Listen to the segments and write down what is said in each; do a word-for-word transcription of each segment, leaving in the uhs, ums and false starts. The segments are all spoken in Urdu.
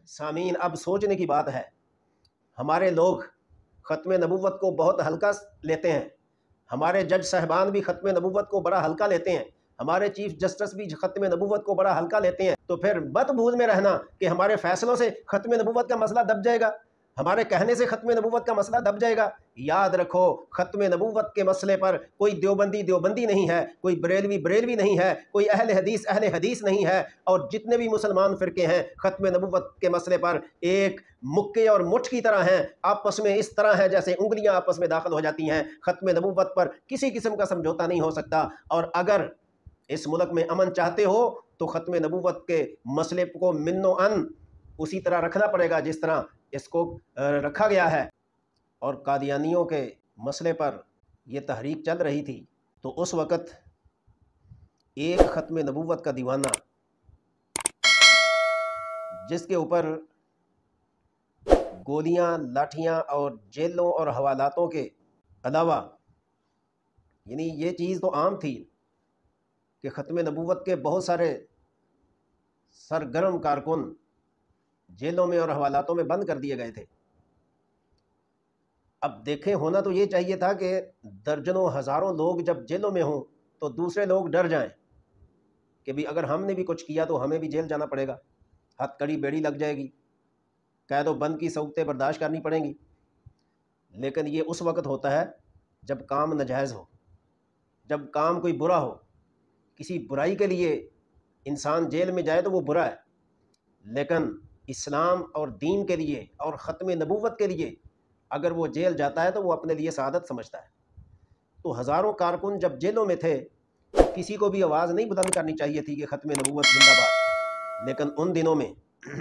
سامعین، اب سوچنے کی بات ہے، ہمارے لوگ ختم نبوت کو بہت ہلکا لیتے ہیں، ہمارے جج صاحبان بھی ختم نبوت کو بڑا ہلکا لیتے ہیں، ہمارے چیف جسٹس بھی ختم نبوت کو بڑا ہلکا لیتے ہیں، تو پھر مت بھول میں رہنا کہ ہمارے فیصلوں سے ختم نبوت کا مسئلہ دب جائے گا، ہمارے کہنے سے ختم نبوت کا مسئلہ دب جائے گا۔ یاد رکھو، ختم نبوت کے مسئلے پر کوئی دیوبندی دیوبندی نہیں ہے، کوئی بریلوی بریلوی نہیں ہے، کوئی اہل حدیث اہل حدیث نہیں ہے، اور جتنے بھی مسلمان فرقے ہیں ختم نبوت کے مسئلے پر ایک مکے اور مٹھ کی طرح ہیں، آپس میں اس طرح ہے جیسے انگلیاں آپس میں داخل ہو جاتی ہیں۔ ختم نبوت پر کسی قسم کا سمجھوتا نہیں ہو سکتا، اور اگر اس ملک میں امن چاہتے ہو تو ختم نبوت کے مسئلے کو من و ان اسی طرح رکھنا پڑے گا جس طرح اس کو رکھا گیا ہے۔ اور قادیانیوں کے مسئلے پر یہ تحریک چل رہی تھی تو اس وقت ایک ختم نبوت کا دیوانہ جس کے اوپر گولیاں، لاٹھیاں اور جیلوں اور حوالاتوں کے علاوہ، یعنی یہ چیز تو عام تھی کہ ختم نبوت کے بہت سارے سرگرم کارکن جیلوں میں اور حوالاتوں میں بند کر دیے گئے تھے۔ اب دیکھیں، ہونا تو یہ چاہیے تھا کہ درجنوں ہزاروں لوگ جب جیلوں میں ہوں تو دوسرے لوگ ڈر جائیں کہ بھی اگر ہم نے بھی کچھ کیا تو ہمیں بھی جیل جانا پڑے گا، ہتھ کڑی بیڑی لگ جائے گی، قید و بند کی صورتیں برداشت کرنی پڑیں گی۔ لیکن یہ اس وقت ہوتا ہے جب کام ناجائز ہو، جب کام کوئی برا ہو، کسی برائی کے لیے انسان جیل میں جائے تو وہ برا ہے، لیکن اسلام اور دین کے لیے اور ختم نبوت کے لیے اگر وہ جیل جاتا ہے تو وہ اپنے لیے سعادت سمجھتا ہے۔ تو ہزاروں کارکن جب جیلوں میں تھے تو کسی کو بھی آواز نہیں بلند کرنی چاہیے تھی کہ ختم نبوت زندہ باد، لیکن ان دنوں میں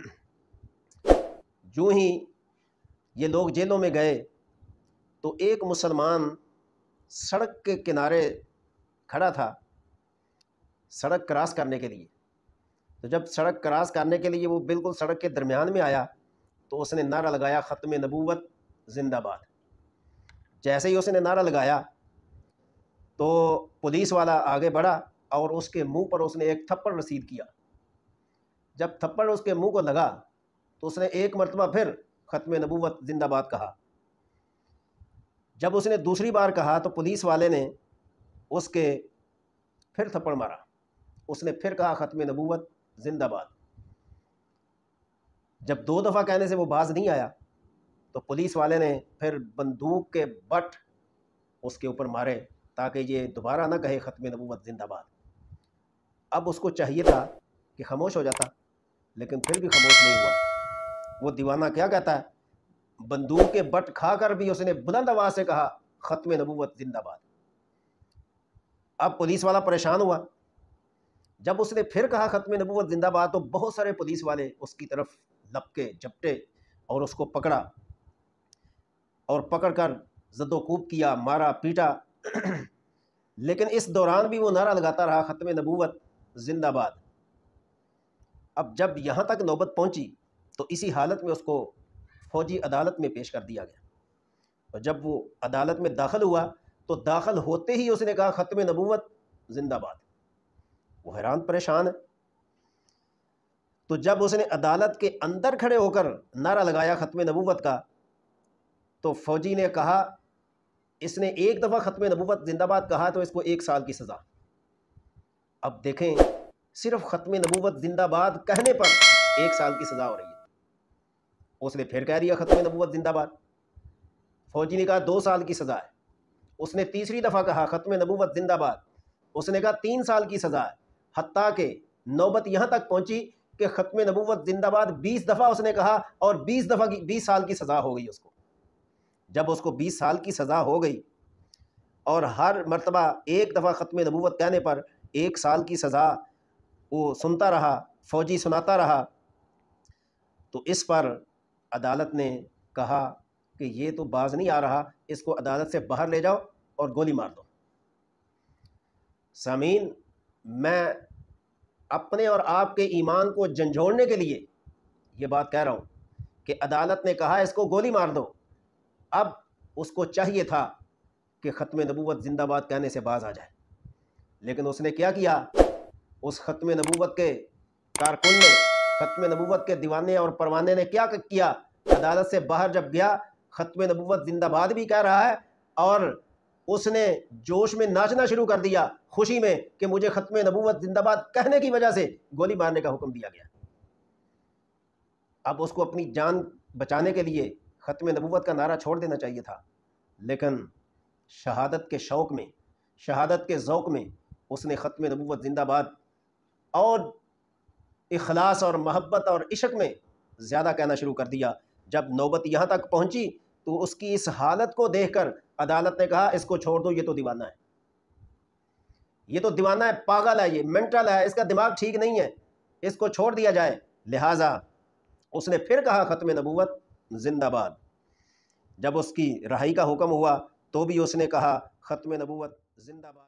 جو ہی یہ لوگ جیلوں میں گئے تو ایک مسلمان سڑک کے کنارے کھڑا تھا سڑک کراس کرنے کے لیے، تو جب سڑک کراس کرنے کے لیے وہ بالکل سڑک کے درمیان میں آیا تو اس نے نعرہ لگایا، ختم نبوت زندہ باد۔ جیسے ہی اس نے نعرہ لگایا تو پولیس والا آگے بڑھا اور اس کے منہ پر اس نے ایک تھپڑ رسید کیا۔ جب تھپڑ اس کے منہ کو لگا تو اس نے ایک مرتبہ پھر ختم نبوت زندہ باد کہا۔ جب اس نے دوسری بار کہا تو پولیس والے نے اس کے پھر تھپڑ مارا، اس نے پھر کہا ختم نبوت زندہ باد۔ جب دو دفعہ کہنے سے وہ باز نہیں آیا تو پولیس والے نے پھر بندوق کے بٹ اس کے اوپر مارے تاکہ یہ دوبارہ نہ کہے ختم نبوت زندہ باد۔ اب اس کو چاہیے تھا کہ خاموش ہو جاتا، لیکن پھر بھی خاموش نہیں ہوا۔ وہ دیوانہ کیا کہتا ہے، بندوق کے بٹ کھا کر بھی اس نے بلند آواز سے کہا ختم نبوت زندہ باد۔ اب پولیس والا پریشان ہوا، جب اس نے پھر کہا ختم نبوت زندہ باد تو بہت سارے پولیس والے اس کی طرف لپکے جھپٹے اور اس کو پکڑا، اور پکڑ کر زد و کوب کیا، مارا پیٹا، لیکن اس دوران بھی وہ نعرہ لگاتا رہا ختم نبوت زندہ باد۔ اب جب یہاں تک نوبت پہنچی تو اسی حالت میں اس کو فوجی عدالت میں پیش کر دیا گیا، اور جب وہ عدالت میں داخل ہوا تو داخل ہوتے ہی اس نے کہا ختم نبوت زندہ باد۔ وہ حیران پریشان ہے۔ تو جب اس نے عدالت کے اندر کھڑے ہو کر نعرہ لگایا ختم نبوت کا تو فوجی نے کہا اس نے ایک دفعہ ختم نبوت زندہ باد کہا تو اس کو ایک سال کی سزا۔ اب دیکھیں، صرف ختم نبوت زندہ باد کہنے پر ایک سال کی سزا ہو رہی ہے۔ اس نے پھر کہہ دیا ختم نبوت زندہ باد، فوجی نے کہا دو سال کی سزا ہے۔ اس نے تیسری دفعہ کہا ختم نبوت زندہ باد، اس نے کہا تین سال کی سزا ہے، حتیٰ کہ نوبت یہاں تک پہنچی کہ ختم نبوت زندہ باد بیس دفعہ اس نے کہا اور بیس دفعہ کی بیس سال کی سزا ہو گئی اس کو۔ جب اس کو بیس سال کی سزا ہو گئی اور ہر مرتبہ ایک دفعہ ختم نبوت کہنے پر ایک سال کی سزا وہ سنتا رہا، فوجی سناتا رہا، تو اس پر عدالت نے کہا کہ یہ تو باز نہیں آ رہا، اس کو عدالت سے باہر لے جاؤ اور گولی مار دو۔ سامعین، میں اپنے اور آپ کے ایمان کو جھنجھوڑنے کے لیے یہ بات کہہ رہا ہوں کہ عدالت نے کہا اس کو گولی مار دو۔ اب اس کو چاہیے تھا کہ ختم نبوت زندہ باد کہنے سے باز آ جائے، لیکن اس نے کیا کیا، اس ختم نبوت کے کارکن نے ختم نبوت کے دیوانے اور پروانے نے کیا کیا؟ عدالت سے باہر جب گیا ختم نبوت زندہ باد بھی کہہ رہا ہے اور اس نے جوش میں ناچنا شروع کر دیا خوشی میں کہ مجھے ختم نبوت زندہ باد کہنے کی وجہ سے گولی مارنے کا حکم دیا گیا۔ اب اس کو اپنی جان بچانے کے لیے ختم نبوت کا نعرہ چھوڑ دینا چاہیے تھا، لیکن شہادت کے شوق میں، شہادت کے ذوق میں اس نے ختم نبوت زندہ باد اور اخلاص اور محبت اور عشق میں زیادہ کہنا شروع کر دیا۔ جب نوبت یہاں تک پہنچی تو اس کی اس حالت کو دیکھ کر عدالت نے کہا اس کو چھوڑ دو، یہ تو دیوانہ ہے، یہ تو دیوانہ ہے، پاگل ہے، یہ مینٹل ہے، اس کا دماغ ٹھیک نہیں ہے، اس کو چھوڑ دیا جائے۔ لہٰذا اس نے پھر کہا ختم نبوت زندہ باد۔ جب اس کی رہائی کا حکم ہوا تو بھی اس نے کہا ختم نبوت زندہ باد۔